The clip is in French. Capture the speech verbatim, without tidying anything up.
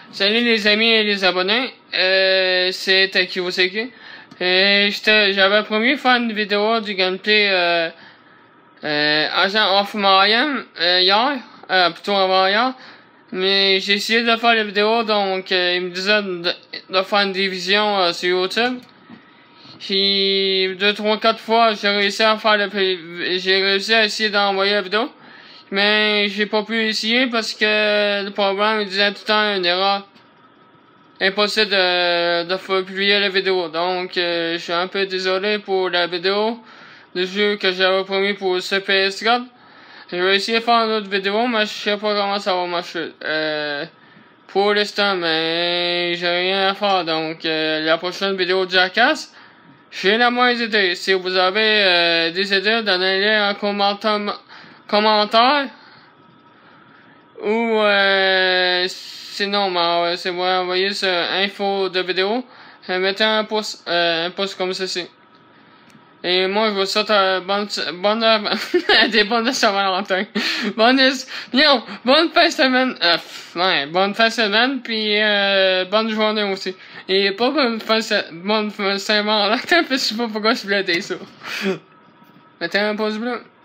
Salut les amis et les abonnés, euh, c'est Takiroseki. Et j'avais promis de faire une vidéo du gameplay euh, euh, Agent of Mayhem euh, hier, euh, plutôt avant hier. Mais j'ai essayé de faire la vidéo, donc euh, il me disait de, de faire une division euh, sur YouTube. Puis deux, trois, quatre fois, j'ai réussi à faire le, j'ai réussi à essayer d'envoyer la vidéo. Mais j'ai pas pu essayer parce que le programme il disait tout le temps une erreur. Impossible de, de faire publier la vidéo. Donc euh, je suis un peu désolé pour la vidéo du jeu que j'avais promis pour ce P S quatre. Je vais essayer de faire une autre vidéo, mais je sais pas comment ça va marcher. Euh, pour l'instant, mais j'ai rien à faire. Donc euh, la prochaine vidéo de Jackass, j'ai la moindre idée. Si vous avez euh, des idées, donnez-les en commentaire. commentaire ou euh, sinon ben, c'est moi envoyer ce info de vidéo, euh, mettez un pouce euh, un pouce comme ceci et moi je vous souhaite euh, bonne bonne des bonnes Saint-Valentin, bonne non bonne fin de semaine, euh, ouais, bonne fin de semaine puis euh, bonne journée aussi et pas bonne fin bonne Saint-Valentin parce que je sais pas pourquoi je voulais dire ça. Mettez un pouce bleu.